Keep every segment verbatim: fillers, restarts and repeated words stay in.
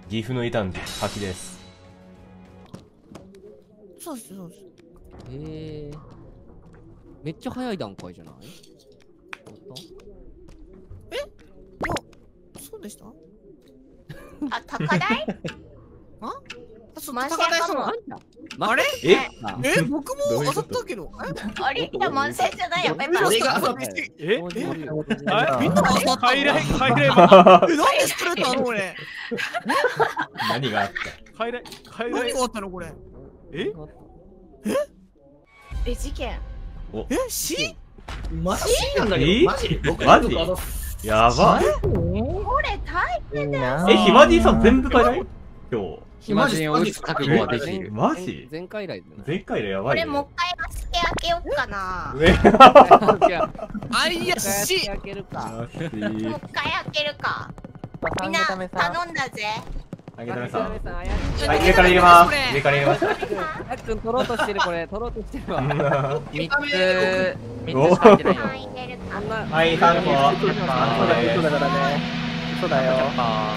岐阜の異端児、柿です。 そうです、そうです。 へえ。めっちゃ早い段階じゃない？ え？いや、そうでした？ あ、高台？ あ？そう、 マ高台さん。 あれ？ ええ、僕も当たったけど。 あれ？いや、満載じゃないよ、ペッパー。 俺が当たっええ？ あみんな当たった。 ハイライト、ハイライト。 え、なんで作れたのこれ。 何があった？ ハイライト、ハイライト。 何があったのこれ。 え？ え、事件。 え、死？ マジなんだけど、マジマジやば。 これ大変だよ。 え、ひまじいさん全部買えない今日。 暇人を打つ覚悟はできる。 マジ前回以来だな。 前回のやばいね。 これもう一回マスケ開けようかな。 あいやし。 開けるか。 もう一回開けるか。みんな頼んだぜ。 あげためさん。 はい、 上から入れます。上から入れました。 あっくん取ろうとしてるこれ、取ろうとしてるわ。 三つ、 三つしか入ってないよ。はい、さんこ。 嘘だからね。嘘だよ。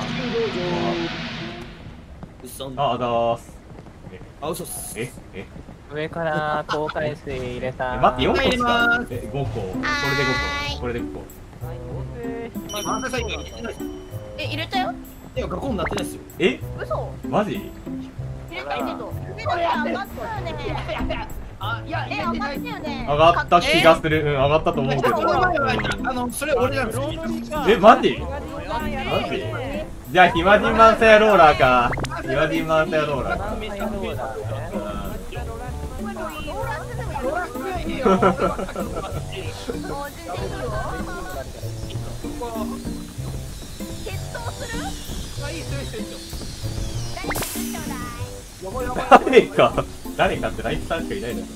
あ、あざーす。 あ、嘘っす。 え、え。 上から交換水入れた。 え、待って、よんこしか。え、ごこ。これでごこ。これでごこ。 え、入れたよ。 いや、学校になってないっすよ。 え、 嘘。 マジ？ 入れたけど。上が上がったよね。 あ、いや、 え、上がったよね。 上がった気がする。うん、上がったと思うけど。 あの、それ俺なんですよ。 え、マジ？マジ？じゃあ、ひまじんマンサヤローラーか。ひまじんマンサヤローラーか。誰か、誰かってライトさんしかいないのよ。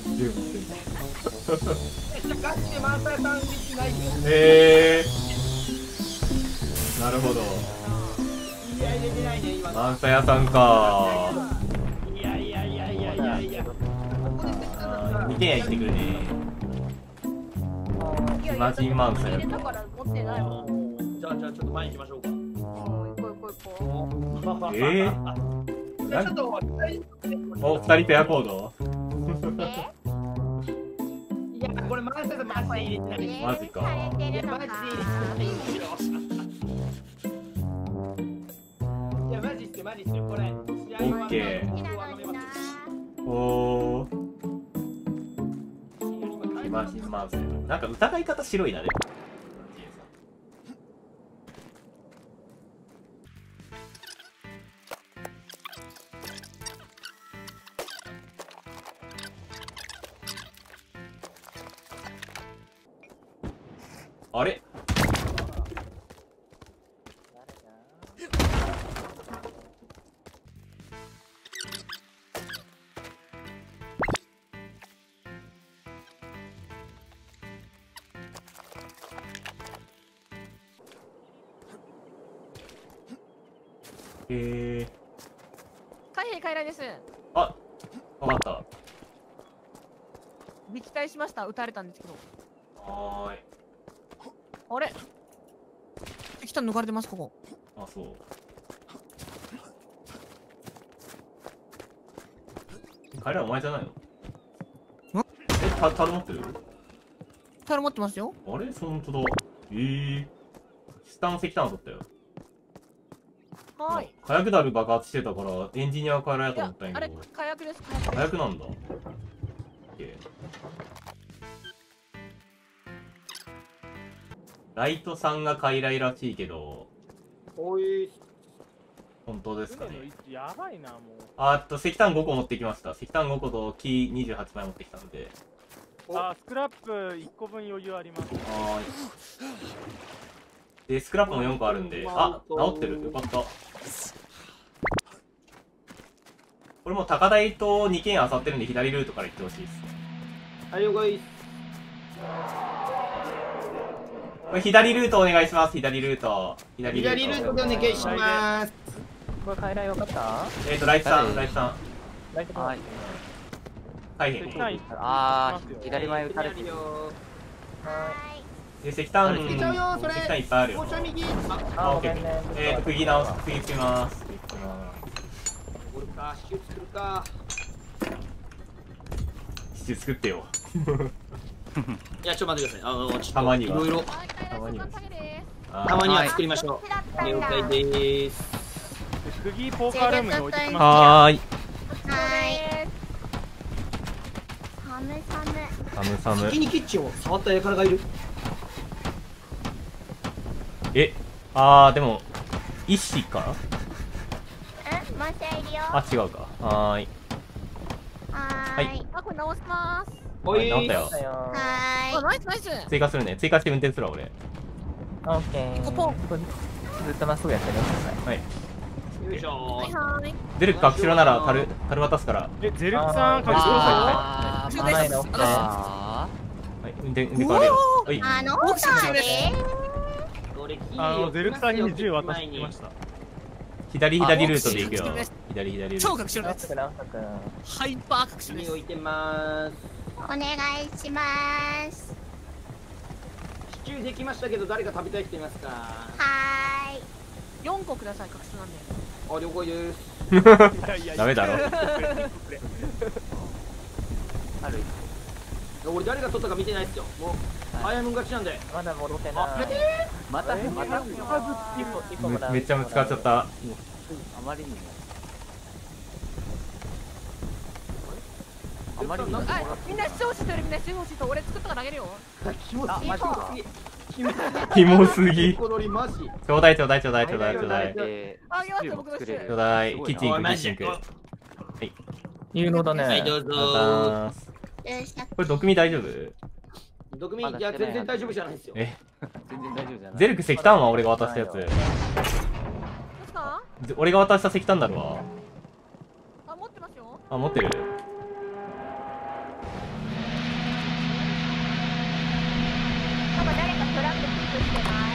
へえー。なるほど。マンサヤさんか。いやいやいやいやいやいや。にてんや行ってくるね。ひまじんマンサヤ。 入れたから持ってないもん。 じゃあ、じゃあ、ちょっと前に行きましょうか。 行こう行こう行こう。 えー。お、二人ペアコード。 いや、これマジでマジで入れてない。 マジか。 マジで入れてない。いや、マジっすよ、マジっすよ、これ。オッケー。おー。ひまじんマンサヤ。なんか疑い方白いなでも。あれ？えー。 海兵快来です。 あ、わかった。 撃退しました。撃たれたんですけど。 はーい。 あれ？ 石炭抜かれてますここ。 あ、そう。彼らお前じゃないの？え、た、タル持ってる？ タイル持ってますよ。 あれ？その本当だ。ええー。下の石炭取ったよ。 はい。 火薬ダル爆発してたからエンジニアは帰らやと思ったんやあれけど。 火薬です。 火薬なんだ。ライトさんが傀儡らしいけど。 おい。 本当ですかね。 やばいな、もう。 あっと、石炭ごこ持ってきました。石炭ごこと木にじゅうはちまい持ってきたので。 あ、スクラップいっこぶん余裕あります。 はーい。で、スクラップもよんこあるんで。あ、治ってる。よかった。これも高台とにけんあさってるんで左ルートから行ってほしいです。 はい、了解。 これ左ルートお願いします。左ルート。左ルート。 左ルートでお願いします。 これ傀儡分かった？ えっと、ライトさん、ライトさん。 ライトはい。 はい、 あー、左前撃たれてる。 え、石炭、 つけちゃうよそれ石炭いっぱいあるよ。 もうちょい右。あ、 あ、オッケー。えーと、釘直す、釘つけます。 おるか、シチュー作るか。 シチュー作ってよ。 いや、ちょっと待ってください。あの、ちょっとたまにはいろいろ、 はい、快楽時間下げです。 あーたまには作りましょう。 だったんだ了解でーす。 釘ポーカールームに置いてきます。 はーい。 はいサムサムサムサム。 先にキッチンを触った輩がいる。 え、あー、でも、石かうんもう一人いるよあ、違うか。はーい。 はーいあ、これ直します。 おい直ったよ。 だよはあ、 ーいナイスナイス。 追加するね。追加して運転するわ、俺。 オッケー。 ポポンこれずっとまっすぐやってください。 はい。 よいしょはいはい。 デルク隠しろなら、樽、樽渡すから。 え、ゼルクさん、隠してくださあー、 そうです前のあはい、運転、運転変わるよ。はい。 あのおさで俺キい。あの、ゼルクさんに銃渡前にしてきました。 左左ルートで行くよあ。 左左ルート。 超隠しろです。 直く直く。 ハイパー隠しろですに置。いてまーす。 お願いしますシチューできましたけど、誰か食べたい人いますか。 はーい四個ください、隠しなんで。 あ、了解です。 いやいやいやダメだろ。 ある。 俺誰が取ったか見てないっすよ。もう、早いもん勝ちなんで。 まだ戻ってない。 また、また、 一個一個もらうめっちゃぶつかっちゃった。 あまりにも。あまりにも。 あ、みんな視聴してる、みんな視聴してる。俺作ったからあげるよ。 キモすぎ。 マジかキモすぎ。 キモすぎ。 このりマジ。 ちょうだいちょうだいちょうだいちょうだいちょうだい。 で、 あげますよ僕の作れるちょうだい。 すごなキッチン行く、キおいマジッチン行く。 で有能だね。 はい、どうありがとうごぞざいます。 よしこれ、毒味大丈夫？ 毒味、いや、全然大丈夫じゃないですよ。 え、 全然大丈夫じゃない。 ゼルク石炭は俺が渡したやつ。 どうですか？ ぜ俺が渡した石炭だろわ。 あ、持ってますよ。 あ、持ってる。 なんか誰かトラックキックしてない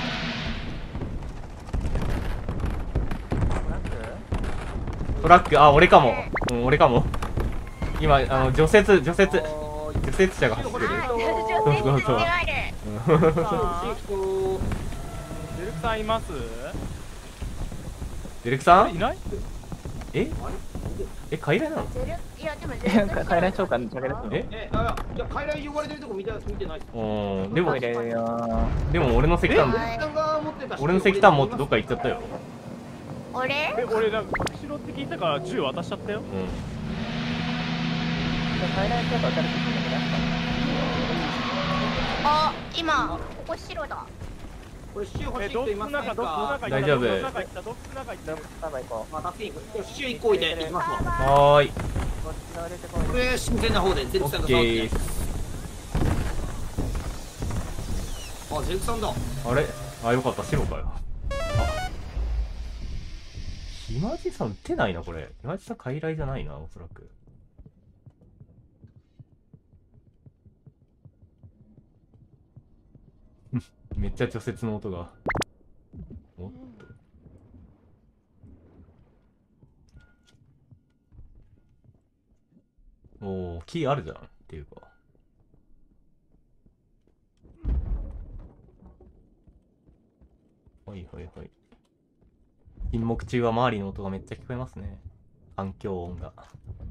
トラック、あ、俺かも。うん、俺かも。今、あの、除雪、除雪、除雪車が走ってる。 あ、 そう全然そうそう強いゼルクさんいますデルクさんいないええ、傀儡なのゼルいやでもゼいや、 ル帰らんちゃうかん、じゃけど。 ええ、あ、いや、傀儡汚れてるとこ見て見てないっす。 うーん、でもトイ、レよ。 でも俺の石炭、 ゼルクさんが持ってた。 俺の石炭持ってどっか行っちゃったよ。 俺え、俺なんか隠しろって聞いたから銃渡しちゃったよ。 うん。 帰らんちゃうか分かるけどあ、今ここ白だこれシチュー欲しえ、 い洞人いません窟の中、洞窟のか。 中行った。 大丈夫洞窟の中行った、洞窟の中行った。 どっか行こう。 まあ、助けに行く。シチュー一個置いて行きますわ。 はーい。 こっち側入れてこい。 これ新鮮な方でゼルクさんオッケが触ってー。 あ、ゼルクさんだ。 あれあ、よかった、白かよ。あ。ひまじさん撃ってないな、これ。ひまじさん傀儡じゃないな、おそらく。めっちゃ除雪の音が。おっと。おー、キーあるじゃんっていうか。はいはいはい。沈黙中は周りの音がめっちゃ聞こえますね。環境音が。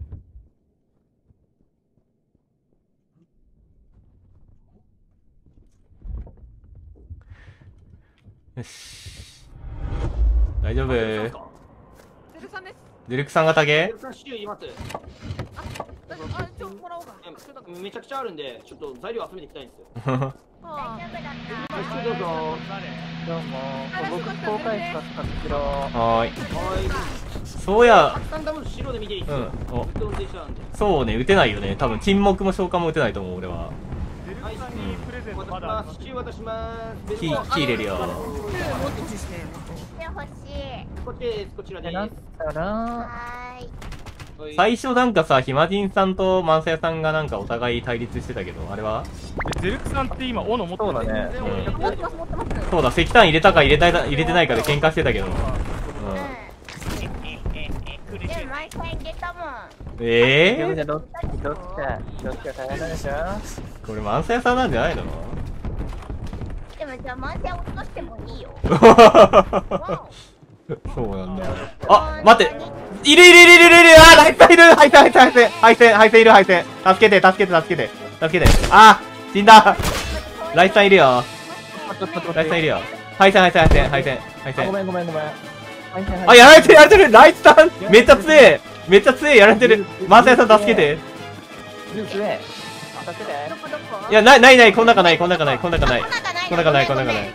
よし。大丈夫。 ゼゼルさんです。 デルクさんが竹ルクさんシチューいます。 あ、あ、ちょもらおうかな。 えめちゃくちゃあるんで、ちょっと材料集めていきたいんですよ。 大あ丈夫だったはい、シチューどうぞ。 どうも。僕、公開使ったんですよ。 はーい。 はい。 そうやた、くさん多分白で見ていいっすよ。 うん。おずっと運転してたんで。 そうね、撃てないよね。多分沈黙も消化も撃てないと思う、俺は。 ゼルクさんにプレゼントまだあります渡します。シチュー渡します。 キー、キー入れるよ。 もっと欲しいですね。 で欲しいこっちです。こちらでで、なっす。 たら、 はーいはい最初なんかさ、ひまじんさんとマンサヤさんがなんかお互い対立してたけど、あれはえゼルクさんって今、斧持ってるそうだね。 うん持ってます、持ってます。 そうだ、石炭入れたか入れた入れてないかで喧嘩してたけど。うん。 うんでも毎回入れたもんええー、 でもじゃあどっち、どっちか、どっちか帰らないでしょ。 これマンサヤさんなんじゃないのでもじゃあ満点落としてもいいよ。 そうなんだよ。あ、待って。いるいるいるいるいる。あ、ライトいる。配線配線配線配線配線いる配線。助けて助けて助けて助けて。あ、死んだ。ライトさんいるよ。ライトさんいるよ。配線配線配線配線配線。 ごめんごめんごめん。 あ、やられてるやられてる。ライトさんめっちゃ強え。めっちゃ強え。やられてる。マサヤさん助けて。 ルースで。助けて。 どこどこいや、ないないない。こん中ないこん中ないこん中ない。 こん中ないこん中ないこん中ない。うん。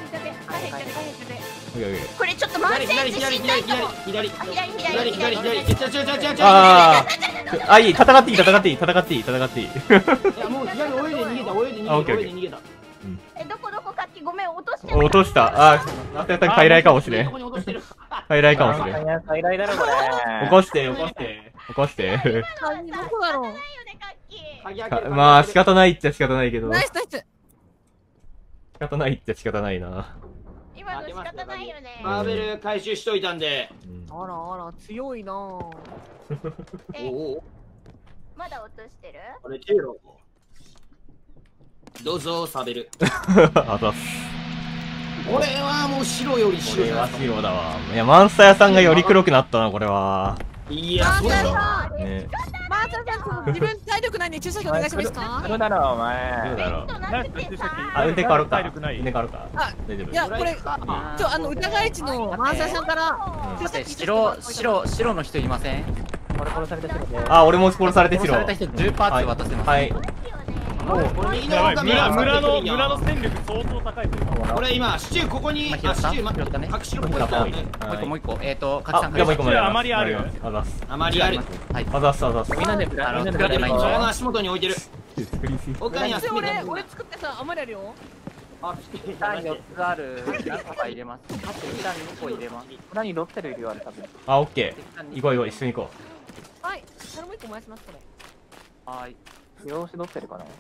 これちょっと満点左自左左信ないかも。 左左あ左左左左左左左ちょちょちょちょちょああ。あ、いい。戦っていい戦っていい戦っていい戦っていい。 いやもう左泳いで逃げた泳いであオッケーオッケー逃げた泳いで逃げたえどこどこかっきごめん落として落とした。あ、マサヤさん傀儡かもしれんこ。こに落としてる傀儡かもしれん。 いや、最大だろ、これ。 起こして起こして起こして。 鍵どこだろう。 ないよねかっき。 鍵開けるまあ仕方ないっちゃ仕方ないけど。仕ナイスナイス。 方ないっちゃ仕方ないな。 今の仕方ないよね。 マーベル回収しといたんでうんあらあら強いなぁ。 おえおまだ落としてる？ あれテーロどうぞサベルあざっす。 これはもう白よりこ白じゃなれはいですか白だわ。いや、マンサヤさんがより黒くなったな、これは。 いやそうだよね。 マーサさん、自分体力ないんで注射器お願いしますか？ 黒だろ、おどう前。 だろう。 なっててさ。 あ、運転変わるか。 体力ない運転変わるか。 あ大丈夫。 いやこれちょあの疑い値のマーサさんからうん待って、白、白、白の人いません？ 俺殺された人で。 あ、俺も殺されて白。 殺された人じゅうパーツ渡してます。 はい。 これ右のやばい方が村村の見え村の戦力相当高いというかこれ今シチューここにあまあ拾ったシチュー待って拾ったね隠しろっぽいからねもう一個もう一個、えっと、かきさあ、 んじゃあもう一個もこれあまりあるあざっす。 あまりあるはい。 あざっすあざっす。 みんなでプラあのみんなでプラじゃないんでその足元に置いてる作りすぎ。 岡には俺スピード俺作ってさ余りあるよ。 あスピード一旦よっつある。何個か入れます。一旦にこ入れます。 裏にロッテルいるよ、あれ多分。 あ、オッケー。行こう行こう、一緒に行こはい。それも一個燃やしますこれ。 はい。 用紙ロッテルかな。 う。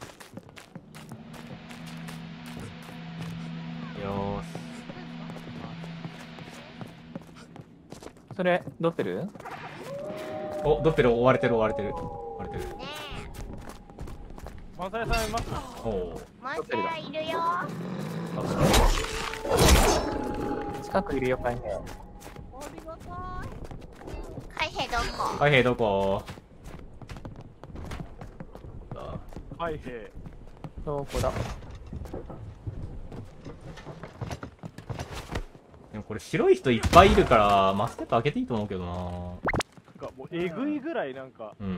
よーし。 それ、ロッテルお、ドッペル追われてる追われてる。追われてる。 マサヤさんいますおお。 マンサヤいるよ。 近くいるよ、海兵。 ありがたい。 海兵どこ？ 海兵どこ？ はいへどこだ。 でもこれ白い人いっぱいいるからマステップ開けていいと思うけどな。 なんかもうえぐいぐらいなんかうん。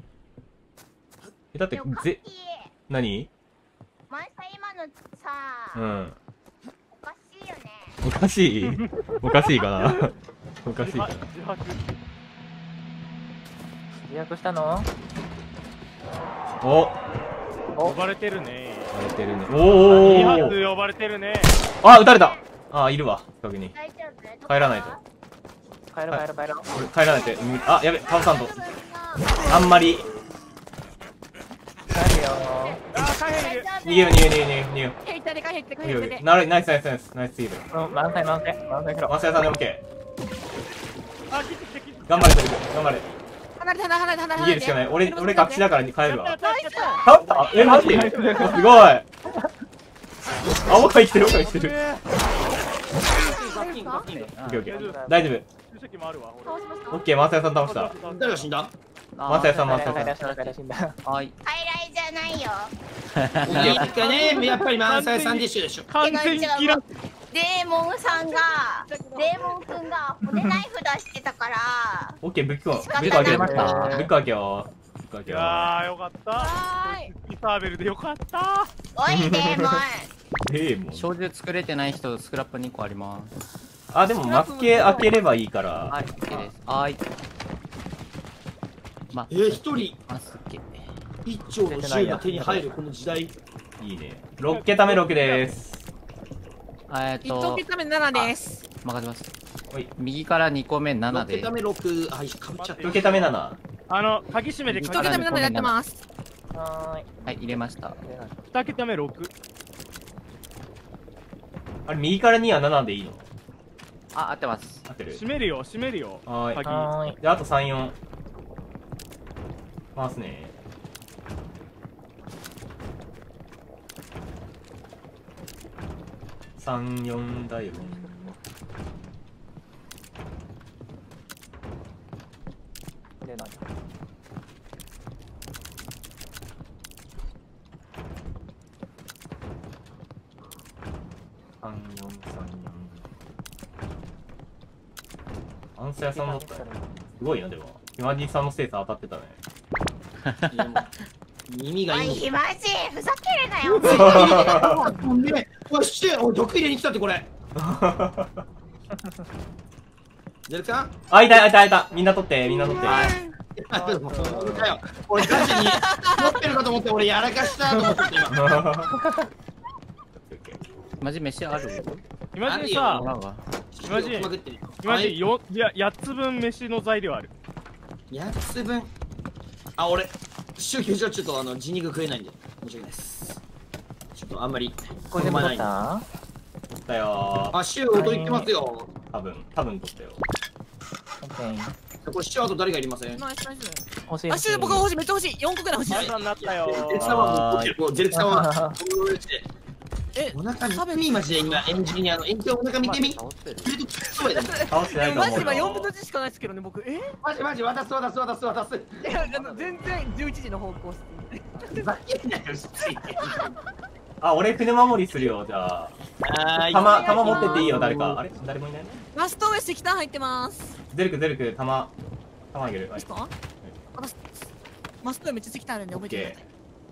えだってでもカッぜキー何？ マンサヤ今のさうん。 おかしいよね。 おかしい？おかしいかな。おかしいかな。 自白自白したのお。 呼ばれてるねやれてるね。おにお。 発呼ばれてるねあ、撃たれた。あ、いるわ。近くに。 大丈夫？ 帰らないと。 帰ろう帰ろう帰ろう。 俺帰らないと。うんあ、やべ、倒さんと。あんまり。 帰るよあー海兵いる逃げよう逃げよう逃げよう逃げよう逃げよへいたでかへいたでかう逃げよへいうたで。 なるナイスナイスナイスナイスすぎる。 ー。うん、満載満載。満載しろ。 マスヤさんでオッケあ切ってきて切ってきてー。頑張れ、頑張れ。 離れて離れて離れて。 逃げるしかない。俺、俺隠しだから帰るわ。 やったやったやった勝ったえ、マジですごいあ、僕は生きてる、僕は生きてる。 ガッキンガッキンオッケーオッケー。大丈夫。 注射器もあるわ倒しましたオッケー、マスヤさん倒した。 誰が死んだマスヤさん、マスヤ帰らさん。 死んだ帰ら死んだ。 はい。 傀儡じゃないよ。 いいかねやっぱり満載さんディッシュでしょ完全にキラッデーモンさんがデーモンくんが骨ナイフ出してたからオッケー、ブックを、ブ仕方ないック開ける。ブましたック開けよう。ブック開けいよう。 やーよかったはーい。 イサーベルでよかったおいデーモンええもん。 小銃作れてない人、スクラップにこあります。 あ、でも、マスケ開ければいいから。 はい、OK です。はい。ま、 えー、一人マスケ。 一丁の銃が手に入るこの時代いいね。ろっ桁目ろくでーす。 えっ一等と、 桁目ななです。 任せます。 ほい。 右からにこめなな 6 で桁。目ろくあかぶっちゃったろく桁目なな。 あの鍵閉めて一鍵桁目ななでやってます。 はーい。 はい、入れました。 二桁目ろくあれ、右からにはななでいいの？ あ、合ってます。 合ってる？ 閉めるよ閉めるよはーい。 鍵はーい。 じゃあ、あとさん、よん。回すね。 さんよんだよね。 出ない。 さんよんさんよん。アンサー屋さんだったね。すごいな、でも。ヒマジンさんの精査当たってたね。 いやもう耳がおいいいひまじふざけるなよほんでおいしておい毒入れに来たってこれゼルクさんあ、いたいたいた。みんな取って、みんな取って。 俺ガチに持ってるかと思って俺やらかしたと思って今マジ飯ある？ 今じさ、 なんか今じ今じよいややっつぶん飯の材料ある。 やっつぶんあ俺宗教上ちょっとあの地肉食えないんで申し訳ないですちょっとあんまりこれでも取っ好まないた？ 取ったよー。 あシュー音いってますよ多分、多分取ったよ。 オッケー。 これシューあと誰がいりませんナイスナイス。 欲しい。 あ、シュー僕が欲しい、めっちゃ欲しい。よんこぐらい欲しい。 お腹になったよゼルクさんはもうもうゼルクさんはえ、 お腹見てみマジで今エンジニアのエンジニアお腹見てみそうやね倒してないと思うよ。 マジで今よんぶんのいちしかないですけどね、僕。えマジマジ渡す渡す渡す渡すいや、あの全然じゅういちじの方向っす。 ふざけんなよしあ、俺船守りするよ、じゃあ。 あー弾、弾持ってっていいよ、誰か。あれ誰もいないね。 ラスト上石炭入ってます。 ゼルク、ゼルク、弾、弾あげる。はいですか？私、マスト上めっちゃ石炭あるんで覚えてください。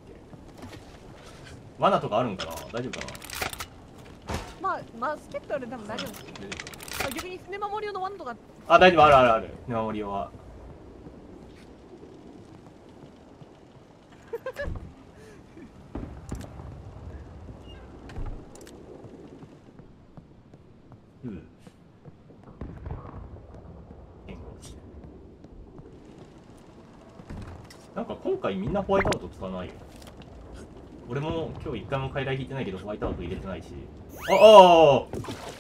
罠とかあるんかな、大丈夫かな。 まあ、マスケットあるんで多分大丈夫です。あ、逆に船守り用のワンとか。 あ、大丈夫、あるあるある。船守り用は。うん。なんか今回みんなホワイトアウト使わないよ。俺も今日一回も階段引いてないけどホワイトアウト入れてないし。あああ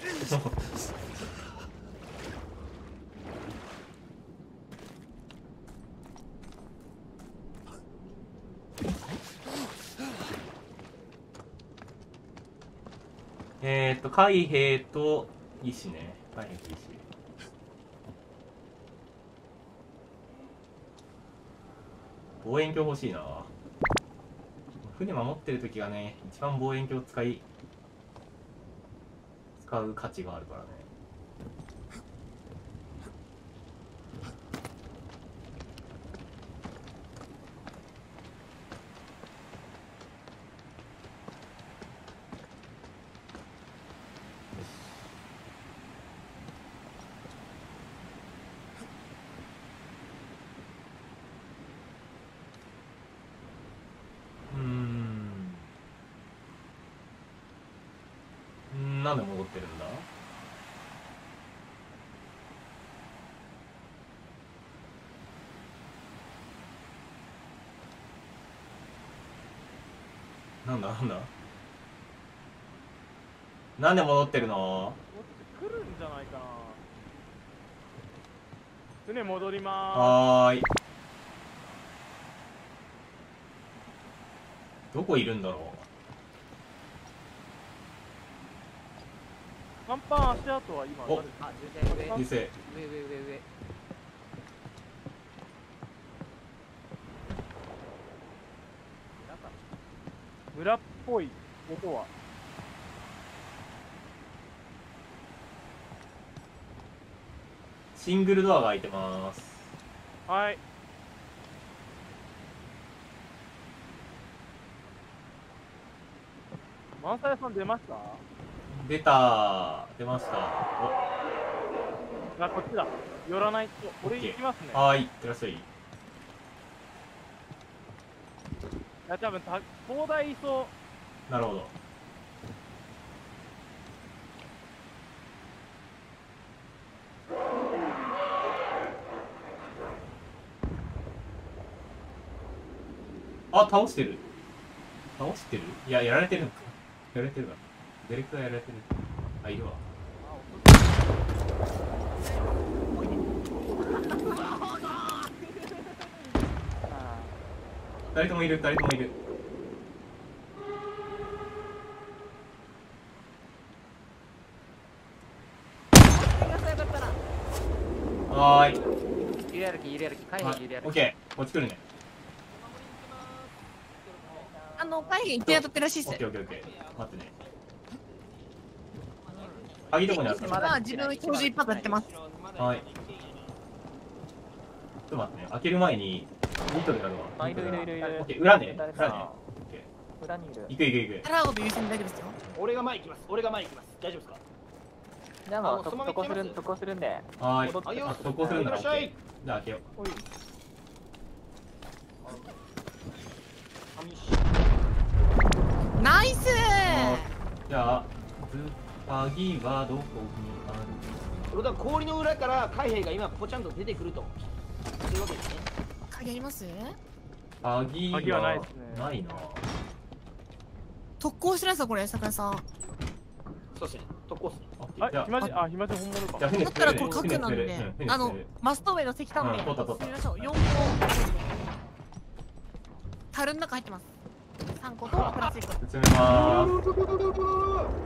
えーっと、海兵と医師ね。海兵と医師。望遠鏡欲しいな。船守ってる時がね、一番望遠鏡使い、使う価値があるからね。なんで戻ってるんだ？なんだなんだなんで戻ってるの？ 来るんじゃないかな。船戻りまはーい。どこいるんだろう。 ーす。甲板足跡は今おあ、重点上。 優勢。 上上上上。 村っぽい音は。 シングルドアが開いてます。 はい。満載さん出ました？ 出た出ました。 あ、こっちだ。寄らないと。俺行きますね。 おはーい、いってらっしゃい。 いや、多分た東大いそなるほど。あ、倒してる。倒してる？いや、やられてるのか。やられてるな。ディレクターやられてる。あ、いるわ。誰ともいる、誰ともいる。 はーい。 入れ歩き入れ歩き海兵入れ歩き。 オッケー。こっち来るね。 あの海兵一点当たってるらしいっすオッケーオッケーオッケー。待ってね。鍵どこにあるまあ自分標準一発やってます。 はい。ちょっと待ってね。開ける前にニトルがあるわ。 あ、いるいるいるいるオッケー。裏ね。裏ね。 誰かオッケ裏にいるー。行く行く行く。 タラゴと優先で大丈夫ですよ。 俺が前行きます俺が前行きます大丈夫ですかじゃあもうあそのまま特攻する行っちゃいます特攻するんではーい。 戻ってあいよあ、そこするならオッケー。 いらっしゃいじゃあ開けよおいナイスう。じゃあ、鍵はどこにある？ 俺だから氷の裏から海兵が今ポチャンと出てくるとそういうわけですね鍵あります？ 鍵は鍵はないですねないな。 特攻してないですかこれ桜井さん。 そうですね特攻っすねあ、 オッケー。じゃあ、 暇人、あ、暇人本物じゃあか。 船だったらこれ作角なんでるね、船あの作るマストウェイの石炭でうん取った取った進みましょう。よんこ樽の中入ってます。さんことプラスいっこ。 進めまーす。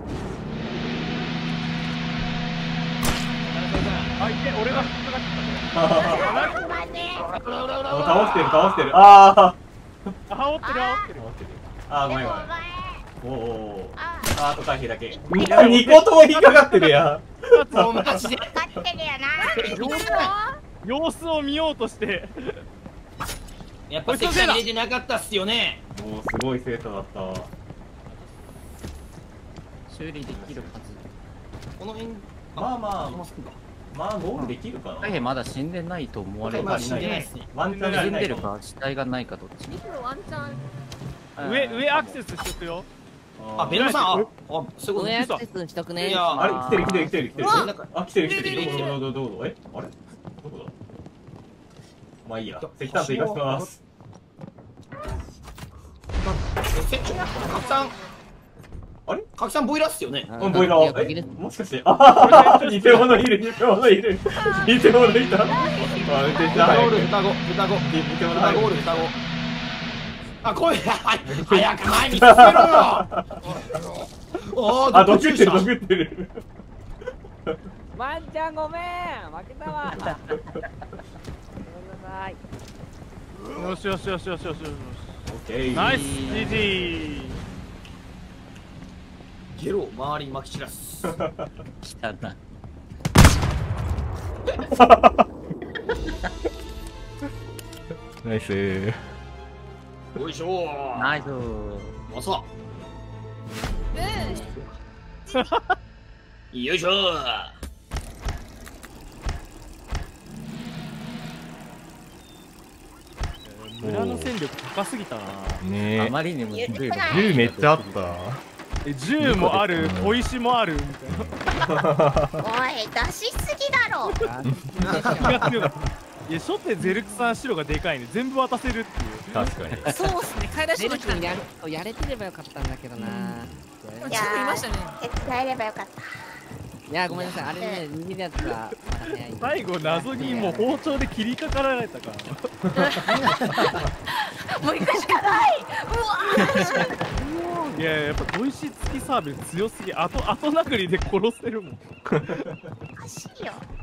あ、いけ、俺が引っかかって待てお倒してる倒してる。ああ。 た。あ、羽織ってる、羽織ってる。 倒してる。あーごめんごめん。 お前おおおー。 ああーと回避だけ。に個とも引っかかってるやん。 もうマジで分かってるよな様子を見ようとして。 やっぱ石炭入れてなかったっすよねもうすごい精査だったわ。 修理できるはず。 この辺まあまあもうすぐかまあゴールできるかな。 海兵まだ死んでないと思われる。 まだ死んでないっすねワンチャン死んでないかも。 るか死体がないかどっち。 ワンチャン上、上アクセスしとくよ。 あベルさんああそういうこと上ねアクセスしとくね。 いやあれ来てる来てる来てる来てる。 うわあ来てる来てる。どこどこどこどこえあれどこだ。まあいいや。石炭と行かせます。 え船長拡散あれ拡散ボイラーっすよねうんボイラいやー。えもしかしてあはは偽物いる偽物いる偽物いた。あ運転した双子お早く。 る双子双子偽物双子お早く。 る双子あこれ早く前に進めろよおーあ毒ってるした毒ってる。 ワンちゃんごめん負けたわごめんなさいよしよしよしよしよしよし。 オッケー。 ナイス、ジージー。 ゲロを周りに撒き散らす来たな。 ナイス。 よいしょナイス。 まさうんよいしょ村の戦力高すぎたな。 ねえ。 あまりにも言ってルールない銃めっちゃあった。 え、銃もある、小石もあるみたいな。 おい出しすぎだろ気が強かった。いや、初手ゼルクさん白がでかいね。全部渡せるっていう。 確かに。 そうっすね買い出しゼルときたんで君やるやれてればよかったんだけどな。 チームいましたね。 手伝えればよかったいやごめんなさいあれね握るやつがまだ早い。 最後謎にもう包丁で切りかかられたから。 もう行くしかないうわいやいや、やっぱ砥石付きサービス強すぎ。後後殴りで殺せるもん。 おかしいよ